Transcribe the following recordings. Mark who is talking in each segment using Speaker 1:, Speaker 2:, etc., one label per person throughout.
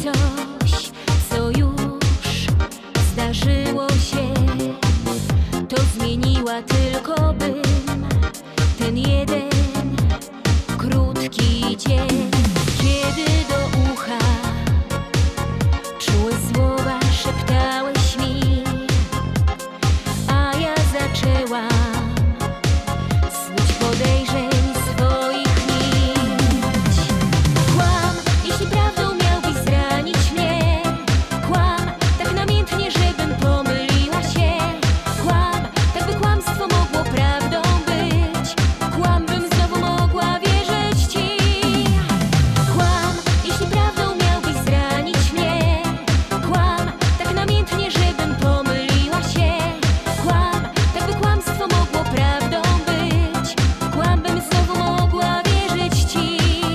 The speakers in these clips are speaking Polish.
Speaker 1: coś, co już zdarzyło się. To zmieniła tylko bym ten jeden krótki dzień, kiedy do ucha czułe słowa szeptałeś mi, a ja zaczęłam snuć podejrzeń swoich nić. Kłam, jeśli prawdą miałbyś zranić mnie. Kłam, tak namiętnie, żebym pomyliła się. Kłam, tak by kłamstwo mogło prawdą być. Kłam, bym znowu mogła wierzyć ci. Kłam, jeśli prawdą miałbyś zranić mnie. Kłam, tak namiętnie, żebym pomyliła się. Kłam, tak by kłamstwo mogło prawdą być. Kłam, bym znowu mogła wierzyć ci.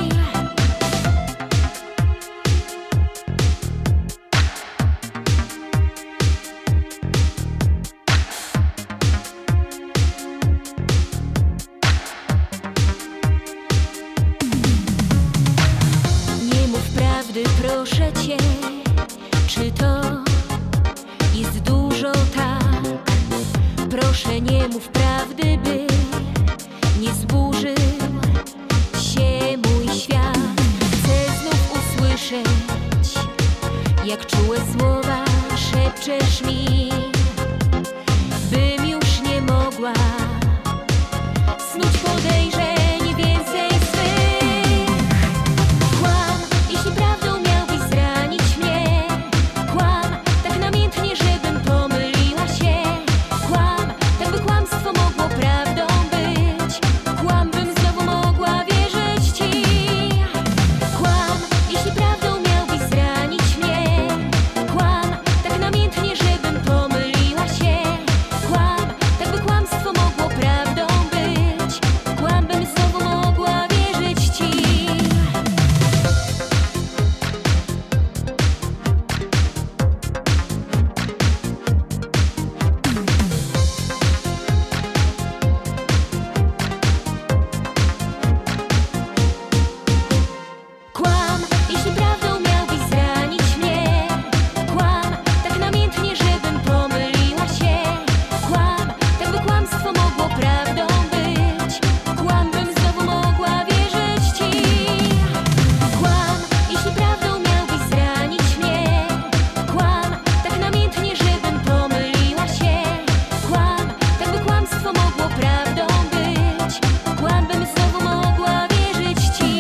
Speaker 1: Nie mów prawdy, proszę cię. Czy to jest dużo tak? Proszę, nie mów prawdy, by nie zburzył się mój świat. Chcę znów usłyszeć, jak czułe słowa szepczesz mi, bym już nie mogła snuć podejrzeń więcej swych. Kłam, jeśli prawdą miałbyś zranić mnie. Kłam, tak namiętnie, żebym pomyliła się. Kłam, tak by kłamstwo mogło prawdą być. Kłam, bym znowu mogła wierzyć ci. Kłam, jeśli prawdą miałbyś zranić mnie. Kłam, tak namiętnie, żebym pomyliła się. Kłam, tak by kłamstwo mogło prawdą być. Kłam, bym znowu mogła wierzyć ci. Kłam, jeśli prawdą miałbyś zranić mnie. Kłam, tak namiętnie, żebym pomyliła się. Kłam, tak by kłamstwo mogło prawdą być. Kłam, bym znowu mogła wierzyć ci. Kłam, jeśli prawdą miałbyś zranić mnie. Kłam, tak namiętnie, żebym pomyliła się. Kłam, tak by kłamstwo mogło prawdą być. Kłam, bym znowu mogła wierzyć ci.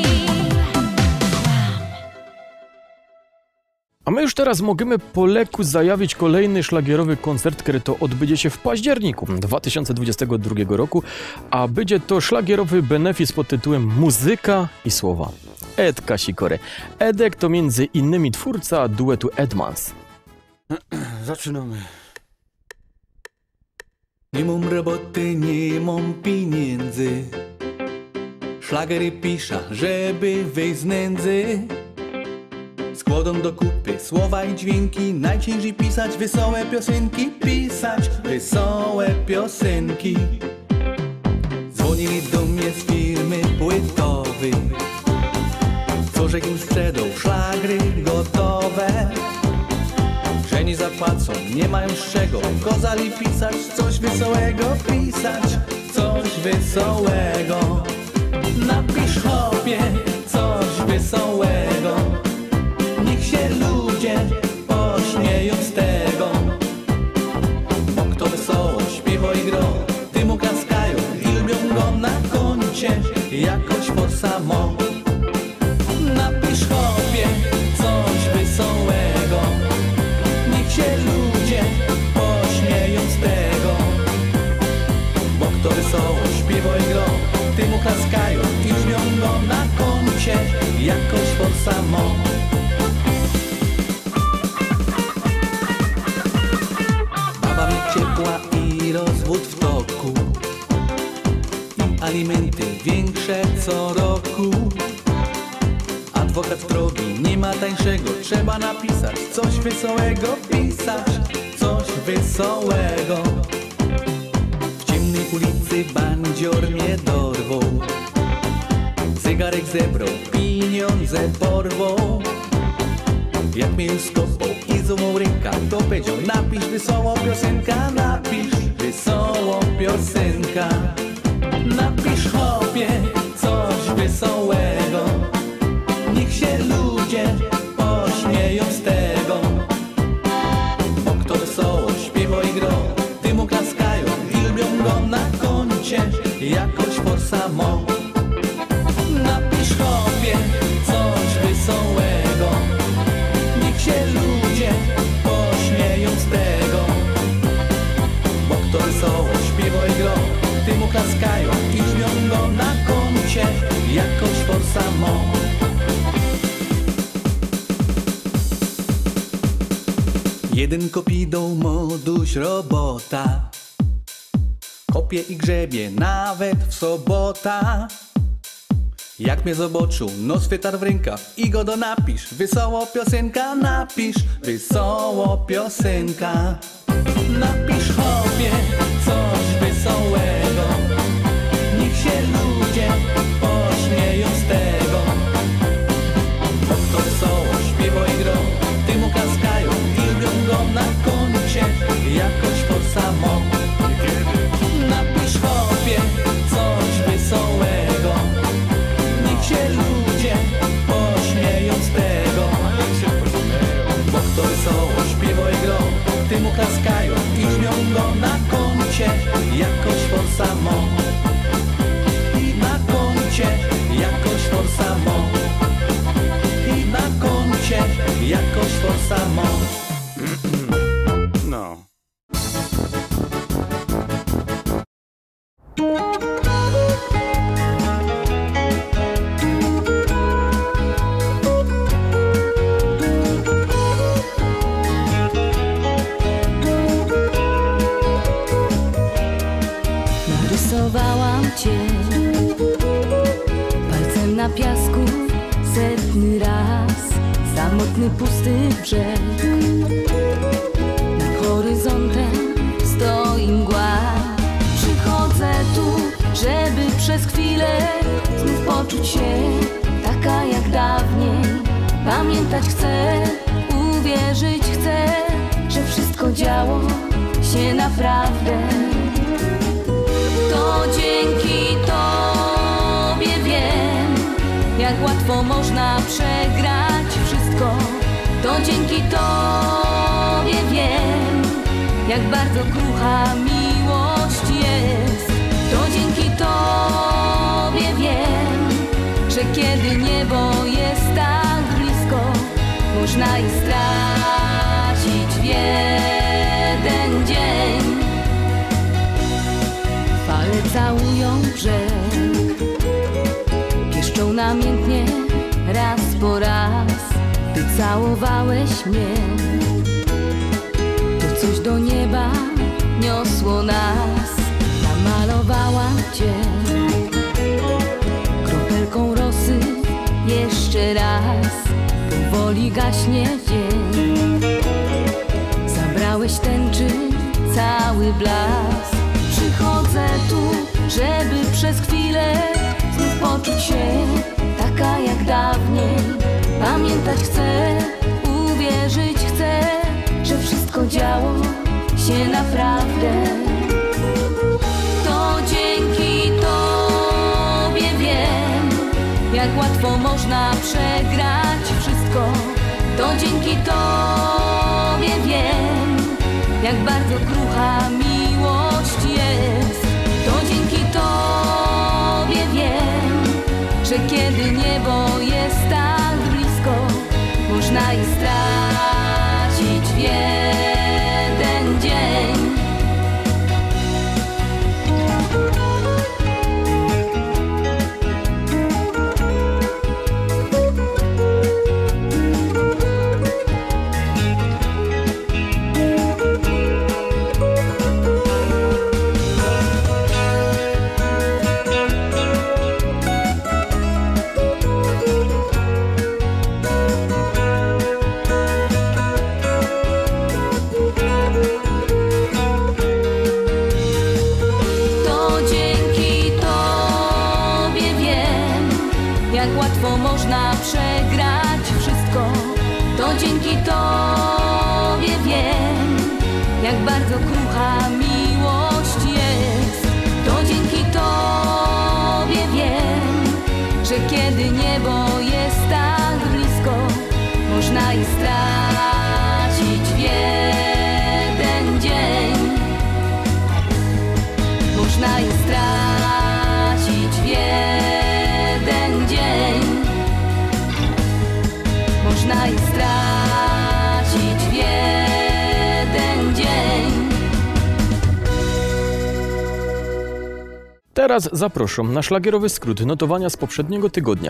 Speaker 2: A my już teraz możemy po leku zajawić kolejny szlagierowy koncert, który to odbędzie się w październiku 2022 roku, a będzie to szlagierowy benefis pod tytułem Muzyka i słowa. Edka Sikory. Edek to między innymi twórca duetu Edmans.
Speaker 3: Zaczynamy. Nie mam roboty, nie mam pieniędzy. Szlagery piszę, żeby wyjść z nędzy. Składam do kupy słowa i dźwięki. Najciężej pisać wesołe piosenki. Pisać wesołe piosenki. Dzwonili do mnie z firmy płytowej. Co żech im sprzedał szlagry gotowe. Że nie zapłacą, nie mają z czego. Kozali pisać coś wesołego. Pisać coś wesołego. Napisz chłopie coś wesołego. Niech się ludzie pośmieją z tego. Bo kto wesoło śpiewa i gro, tym oklaskają i lubią go na koncie jakoś for samo. Napisz chłopie coś wesołego. Niech się ludzie pośmieją z tego. Bo kto wesoło śpiewa i gro, tym oklaskają i lubią go na koncie jakoś for samo. Ciepła i rozwód w toku. I alimenty większe co roku. Adwokat drogi, nie ma tańszego. Trzeba napisać coś wesołego. Pisać coś wesołego. W ciemnej ulicy bandzior mnie dorwał. Zegarek zebrał, pieniądze porwał. Jak mnie skopał i złamał ręka, to powiedział: napisz wesoło piosenka, napisz wesoło piosenka. Napisz chłopie coś wesołego, niech się ludzie pośmieją z tego. Bo kto wesoło śpiewa i gra, tym mu klaskają i lubią go na koncie jakoś forsa mo. Napisz chłopie coś wesołego, niech się ludzie pośmieją z tego. Bo kto wesoło śpiewa i gra, tym mu klaskają i lubią go na koncie jakoś forsa mo. Jeden kopidą moduś robota, kopie i grzebie nawet w sobota. Jak mnie zobaczył, no swetar w rękaw i go do napisz wesoło piosenka, napisz wesoło piosenka. Napisz chłopie coś wesołego, niech się ludzie pośmieją z tego. Bo kto wesoło śpiewa i gra, tym mu klaskają i lubią go na koncie jakoś forsa mo. Napisz chłopie coś wesołego, niech się ludzie pośmieją z tego. Bo kto wesoło śpiewa i gra, tym mu klaskają i lubią go na koncie jakoś forsa mo. I na koncie jakoś forsa mo. I na koncie jakoś forsa mo.
Speaker 2: No.
Speaker 1: Narysowałam cię palcem na piasku setny raz. Samotny, pusty brzeg, nad horyzontem stoi mgła. Przychodzę tu, żeby przez chwilę znów poczuć się taka jak dawniej. Pamiętać chcę, uwierzyć chcę, że wszystko działo się naprawdę. To dzięki tobie wiem, jak łatwo można przegrać wszystko. To dzięki tobie wiem, jak bardzo krucha miłość jest. To dzięki tobie wiem, że kiedy niebo jest tak blisko, można je stracić w jeden dzień. Fale całują brzeg, pieszczą namiętnie raz po raz. Ty całowałeś mnie, to coś do nieba niosło nas. Namalowałam cię kropelką rosy jeszcze raz. Powoli gaśnie dzień, zabrałeś tęczy cały blask. Przychodzę tu, żeby przez chwilę znów poczuć się taka jak dawniej. Pamiętać chcę, uwierzyć chcę, że wszystko działo się naprawdę. To dzięki tobie wiem, jak łatwo można przegrać wszystko. To dzięki tobie wiem, jak bardzo krucha miłość jest. To dzięki tobie wiem, że kiedy niebo jest tak blisko, można je stracić w jeden dzień. Jak łatwo można przegrać wszystko. To dzięki
Speaker 2: teraz zaproszą na szlagierowy skrót notowania z poprzedniego tygodnia.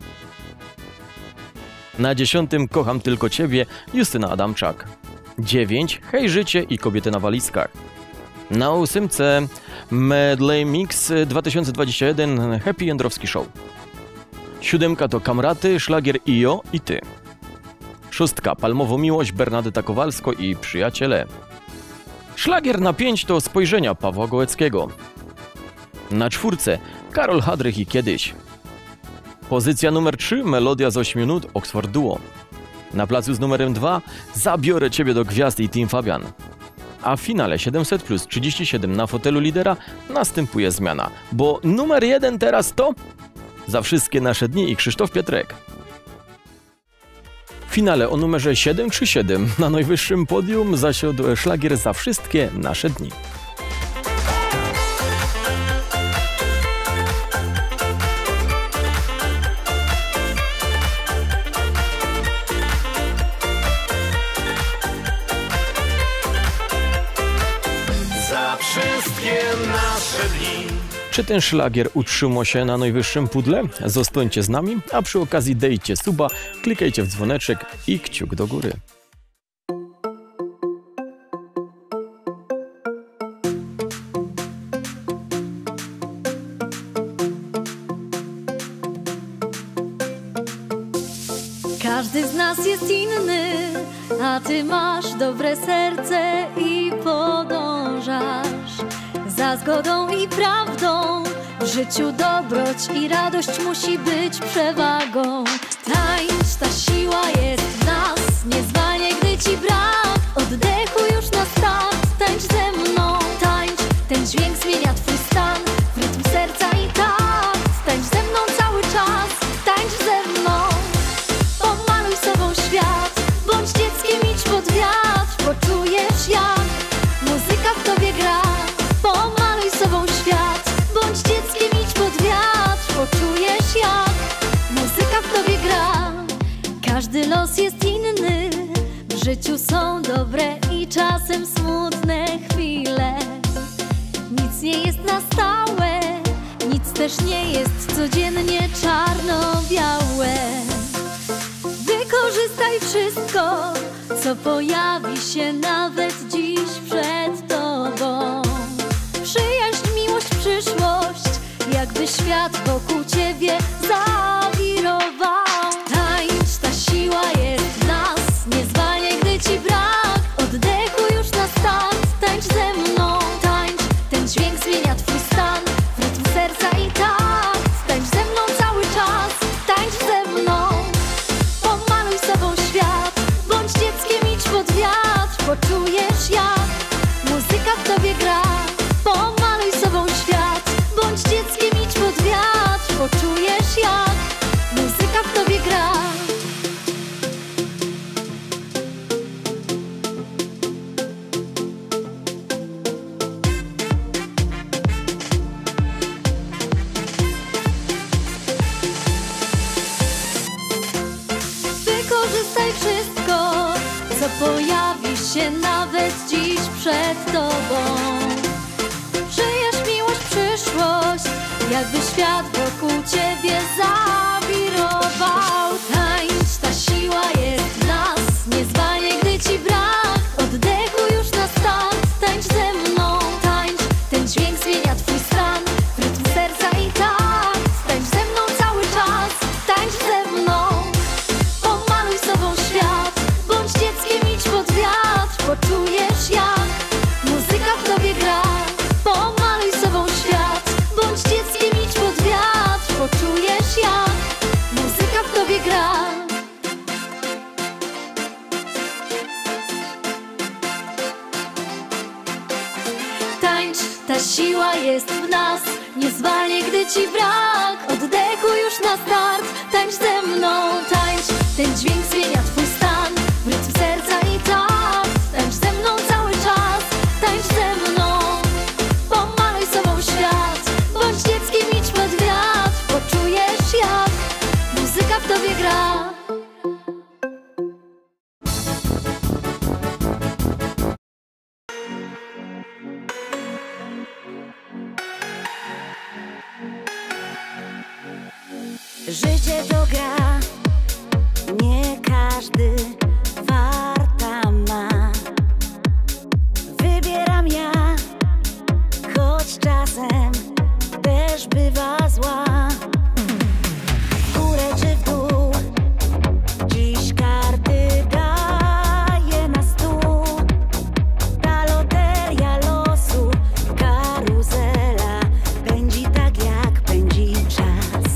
Speaker 2: Na 10. Kocham tylko Ciebie, Justyna Adamczak. 9. Hej życie i kobiety na walizkach. Na 8. Medley Mix 2021 Happy Jędrowski Show. 7. to Kamraty, szlagier Ijo i Ty. 6. Palmowo Miłość, Bernadetta Kowalsko i Przyjaciele. Szlagier na 5 to Spojrzenia Pawła Gołeckiego. Na 4. Karol Hadrych i Kiedyś. Pozycja numer 3 Melodia z 8 minut Oxford Duo. Na placu z numerem 2 Zabiorę Ciebie do gwiazd i Team Fabian. A w finale 700 plus 37 na fotelu lidera następuje zmiana, bo numer 1 teraz to Za wszystkie nasze dni i Krzysztof Pietrek. W finale o numerze 737 na najwyższym podium zasiadł szlagier Za wszystkie nasze dni.
Speaker 4: Za wszystkie nasze dni.
Speaker 2: Czy ten szlagier utrzymał się na najwyższym pudle? Zostańcie z nami, a przy okazji dejcie suba, klikajcie w dzwoneczek i kciuk do góry.
Speaker 1: Każdy z nas jest inny, a ty masz dobre serce i podążasz za zgodą i prawdą. W życiu dobroć i radość musi być przewagą. Tańcz, ta siła jest w nas, nie zwalnie, gdy ci brak oddechu już na start. Tańcz ze mną, tańcz, ten dźwięk zmienia twój stan w rytm serca i takt. Tańcz ze mną cały czas, tańcz ze mną. Pomaluj sobą świat, bądź dzieckiem, idź pod wiatr. Poczujesz jak muzyka w tobie gra. Pomaluj sobą świat, bądź dzieckiem, idź pod wiatr. Poczujesz jak muzyka w tobie gra. Każdy los jest inny, w życiu są dobre i czasem smutne chwile. Nic nie jest na stałe, nic też nie jest codziennie czarno-białe. Wykorzystaj wszystko, co pojawi się nawet dziś przed tobą. Przyjaźń, miłość, przyszłość, jakby świat wokół ciebie zawirował. Tańcz, ta siła jest w nas, nie zwalnie, gdy ci brak oddechu już na start. Tańcz ze mną, tańcz, ten dźwięk zmienia twój stan w rytm serca i takt. Tańcz ze mną cały czas, tańcz ze mną. Pomaluj sobą świat, bądź dzieckiem, idź pod wiatr. Poczujesz jak muzyka w tobie gra. Pomaluj sobą świat, bądź dzieckiem, idź pod wiatr. Poczujesz jak muzyka w tobie gra. Wykorzystaj wszystko, co pojawi się nawet dziś przed tobą. Przyjaźń, miłość, przyszłość, jakby świat wokół ciebie zawirował. Tańcz, ta siła jest w nas, nie zwalnie, gdy ci brak oddechu już na start. Tańcz ze mną, tańcz, ten dźwięk zmienia twój stan w rytm serca i takt. Tańcz ze mną cały czas, tańcz ze mną. Pomaluj sobą świat, bądź dzieckiem, idź pod wiatr. Poczujesz jak muzyka w tobie gra. Pomaluj sobą świat, bądź dzieckiem, idź pod wiatr. Poczujesz jak muzyka w tobie gra. Tańcz, ta siła jest w nas, nie zwalnie, gdy ci brak oddechu już na start. Tańcz ze mną, tańcz, ten dźwięk zmienia twój stan w rytm serca i takt. Tańcz ze mną cały czas, tańcz ze mną. Pomaluj sobą świat, bądź dzieckiem, idź pod wiatr. Poczujesz jak muzyka w tobie gra. Życie to gra, nie każdy farta ma. Wybieram ja, choć czasem też bywa zła. W górę czy w dół, dziś karty daje na stół. Ta loteria losu, karuzela pędzi tak jak pędzi czas.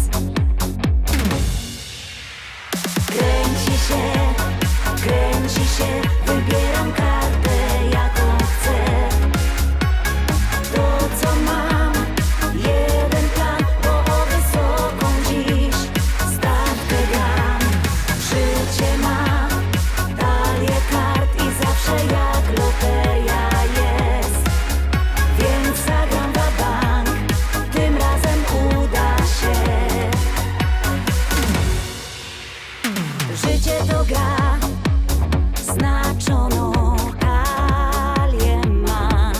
Speaker 1: Kręci się, wybieram kartę jaką chcę. To co mam, jeden plan, bo o wysoką dziś stawkę gram. Życie ma talię kart i zawsze jak loteria jest. Więc zagram wa bank, tym razem uda się. Życie to gra, znaczoną talię ma.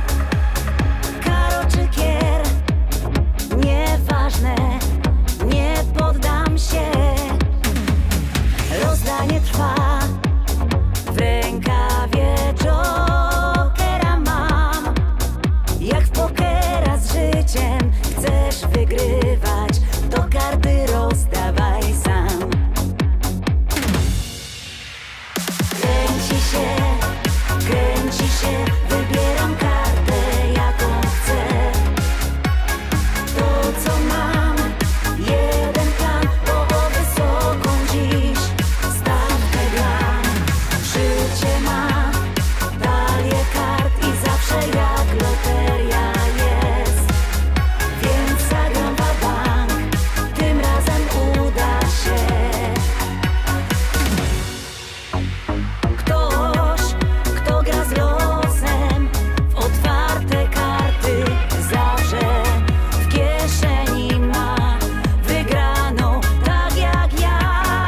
Speaker 1: Karo czy kier, nieważne, nie poddam się. Rozdanie trwa, w rękawie jokera mam. Jak w pokera z życiem chcesz wygrywać, to karty rozdawaj sam. Kręci się, wybieram kartę jaką chcę. To co mam, jeden plan, bo o wysoką dziś stawkę gram. Życie ma talię kart i zawsze jak loteria jest. Więc zagram wa bank, tym razem uda się. Kto gra z losem w otwarte karty, zawsze w kieszeni ma wygraną tak jak ja.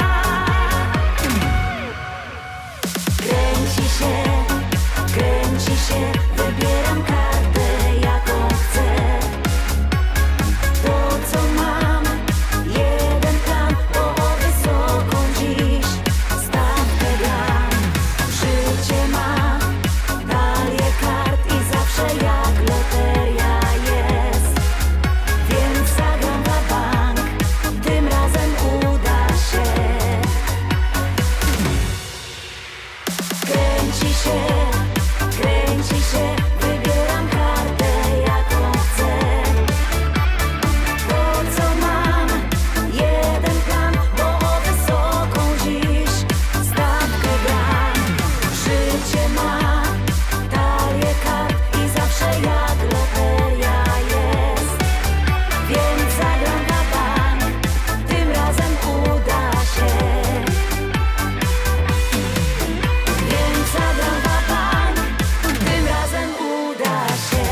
Speaker 1: Kręci się, wybieram kartę jaką chcę. To co mam, jeden plan, bo o wysoką dziś stawkę gram. Życie ma talię kart i zawsze jak loteria jest. Więc zagram wa bank, tym razem uda się. Kręci się, wybieram kartę jaką chcę. To co mam, jeden plan, bo o wysoką dziś stawkę gram. Życie ma talię kart i zawsze jak loteria jest. Więc zagram wa bank, tym razem uda się. Więc zagram wa bank, tym razem uda się.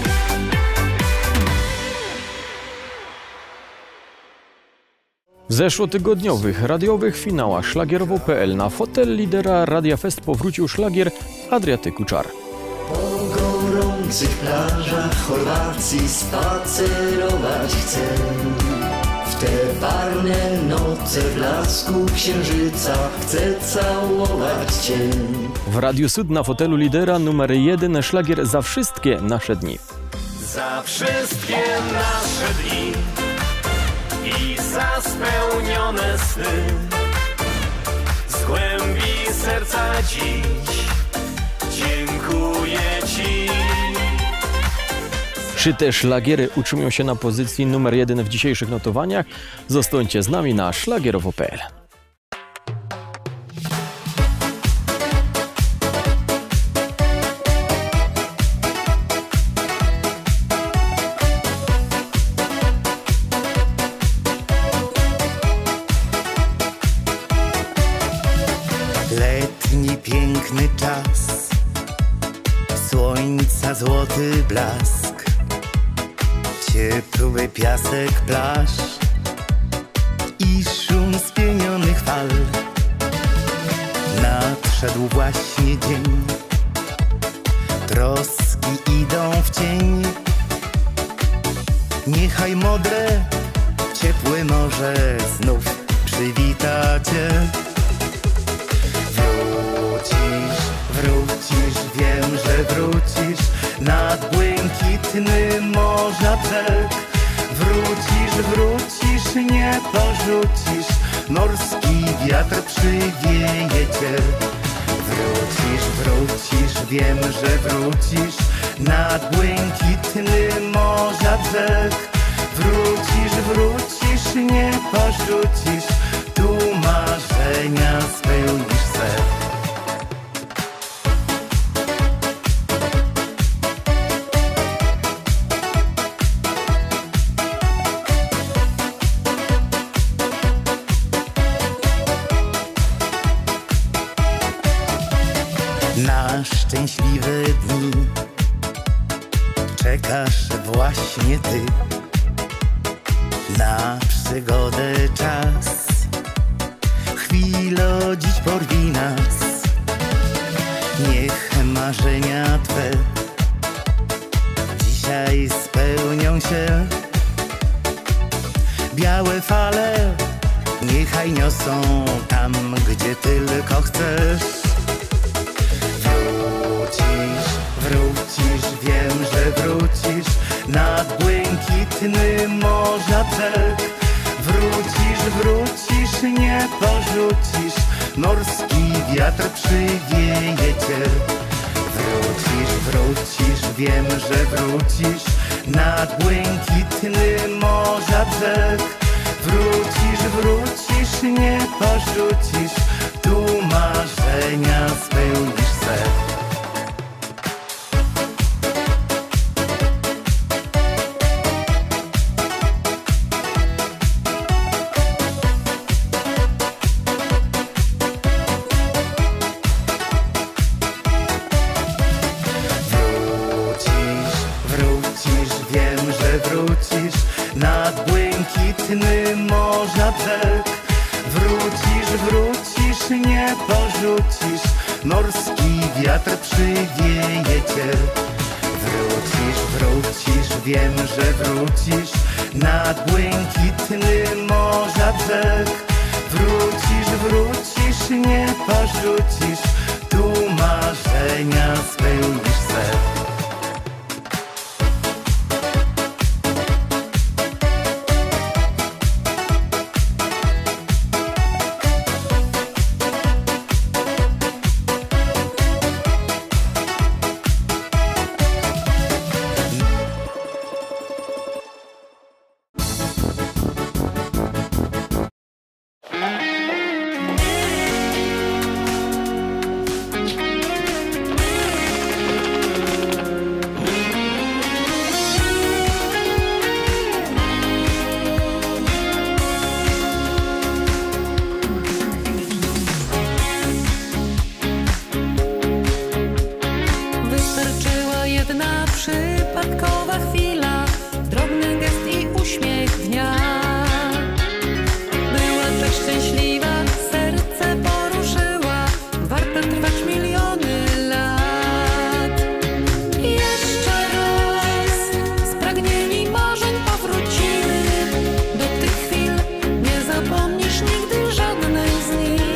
Speaker 2: W zeszłotygodniowych radiowych finałach szlagierowo.pl na fotel lidera Radia Fest powrócił szlagier Adriatyku Czar.
Speaker 5: Po gorących plażach Chorwacji spacerować chcę. W te parne noce w blasku księżyca chcę całować Cię.
Speaker 2: W Radiu Sud na fotelu lidera numer 1 szlagier Za wszystkie nasze dni.
Speaker 4: Za wszystkie nasze dni i za spełnione sny. Z głębi serca dziś dziękuję Ci.
Speaker 2: Czy te szlagiery utrzymują się na pozycji numer 1 w dzisiejszych notowaniach? Zostańcie z nami na szlagierowo.pl.
Speaker 5: Letni piękny czas, słońca złoty blask, ciepły piasek plaż i szum spienionych fal. Nadszedł właśnie dzień, troski idą w cień. Niechaj modre ciepłe morze znów przywita cię. Wrócisz, wrócisz, wiem, że wrócisz nad błękitny morza brzeg. Wrócisz, wrócisz, nie porzucisz, morski wiatr przywieje cię. Wrócisz, wrócisz, wiem, że wrócisz nad błękitny morza brzeg. Wrócisz, wrócisz, nie porzucisz, tu marzenia spełnisz se. Na szczęśliwe dni czekasz właśnie ty. Na przygodę czas, chwilo dziś porwi nas. Niech marzenia twe dzisiaj spełnią się. Białe fale niechaj niosą tam, gdzie tylko chcesz. Wrócisz, wrócisz, wiem, że wrócisz nad błękitny morza brzeg. Wrócisz, wrócisz, nie porzucisz, morski wiatr przywieje cię. Wrócisz, wrócisz, wiem, że wrócisz nad błękitny morza brzeg. Wrócisz, wrócisz, nie porzucisz, tu marzenia spełnisz se. Wrócisz nad błękitny morza brzeg. Wrócisz, wrócisz, nie porzucisz, morski wiatr przywieje cię. Wrócisz, wrócisz, wiem, że wrócisz nad błękitny morza brzeg. Wrócisz, wrócisz, nie porzucisz, tu marzenia spełnisz se.
Speaker 1: Przypadkowa chwila, drobny gest i uśmiech dnia. Była tak szczęśliwa, serce poruszyła, warte trwać miliony lat. Jeszcze raz, spragnieni marzeń powrócimy do tych chwil, nie zapomnisz nigdy żadnej z nich.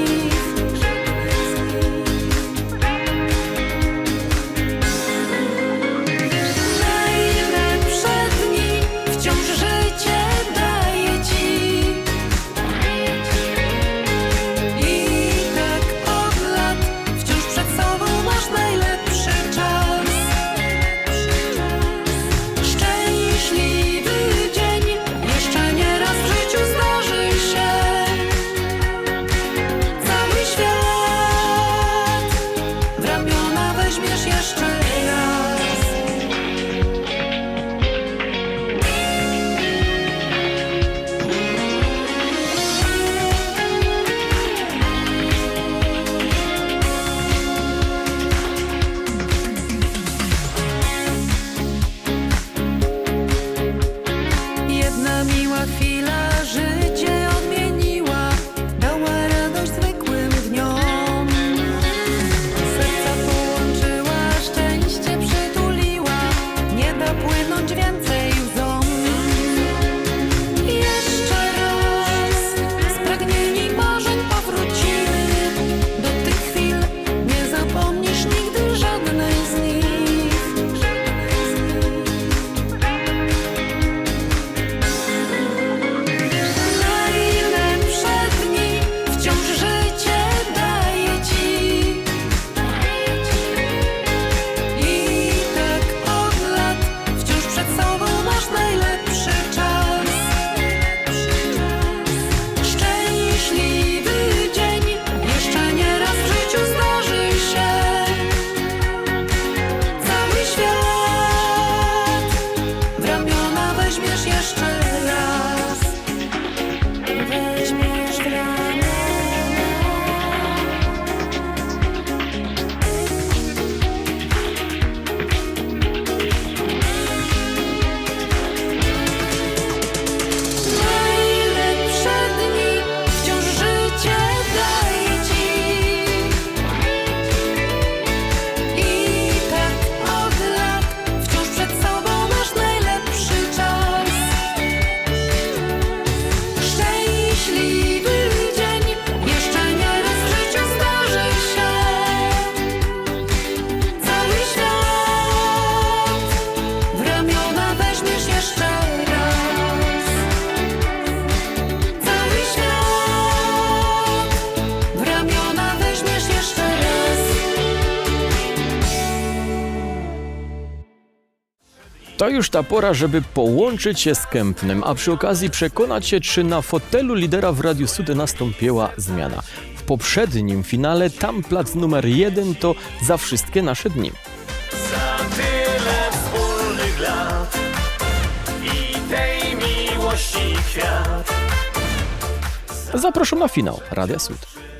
Speaker 6: płynąć więcej łzom. Jeszcze
Speaker 2: To już ta pora, żeby połączyć się z Kępnem, a przy okazji przekonać się, czy na fotelu lidera w Radiu Sud nastąpiła zmiana. W poprzednim finale tam plac numer 1 to Za wszystkie nasze dni.
Speaker 4: Za tyle wspólnych lat i tej miłości kwiat.
Speaker 2: Zapraszam na finał Radia Sud.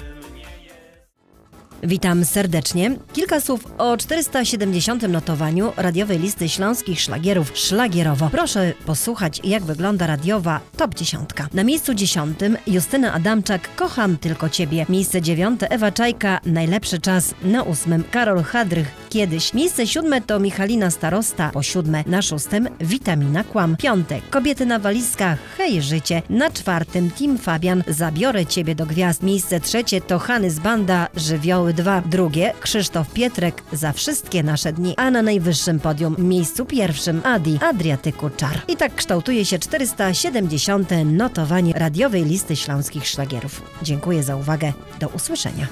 Speaker 6: Witam serdecznie. Kilka słów o 470. notowaniu radiowej listy śląskich szlagierów Szlagierowo. Proszę posłuchać, jak wygląda radiowa top 10. Na miejscu 10 Justyna Adamczak, Kocham tylko ciebie. Miejsce 9 Ewa Czajka, Najlepszy czas. Na 8 Karol Hadrych, Kiedyś. Miejsce 7 to Michalina Starosta. Po 7 na 6 Witamina Kłam. 5 Kobiety na walizkach, Hej życie. Na 4 Team Fabian, Zabiorę ciebie do gwiazd. Miejsce 3 to Hanys Banda, Żywioły 2. Drugie Krzysztof Pietrek, Za wszystkie nasze dni. A na najwyższym podium miejscu 1 Adi, Adriatyku Czar. I tak kształtuje się 470. notowanie radiowej listy śląskich szlagierów. Dziękuję za uwagę. Do usłyszenia.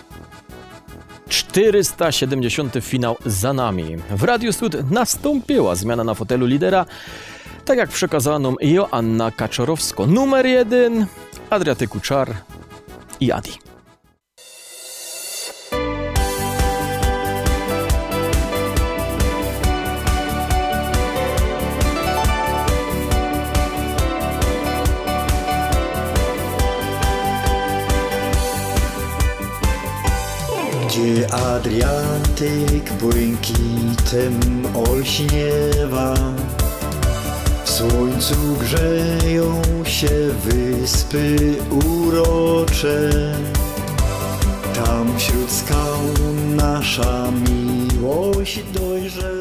Speaker 2: 470. finał za nami. W Radiu Sud nastąpiła zmiana na fotelu lidera, tak jak przekazała nam Joanna Kaczorowsko. Numer 1 Adriatyku Czar i Adi.
Speaker 5: Gdzie Adriatyk błękitem olśniewa, w słońcu grzeją się wyspy urocze. Tam wśród skał nasza miłość dojrzewa.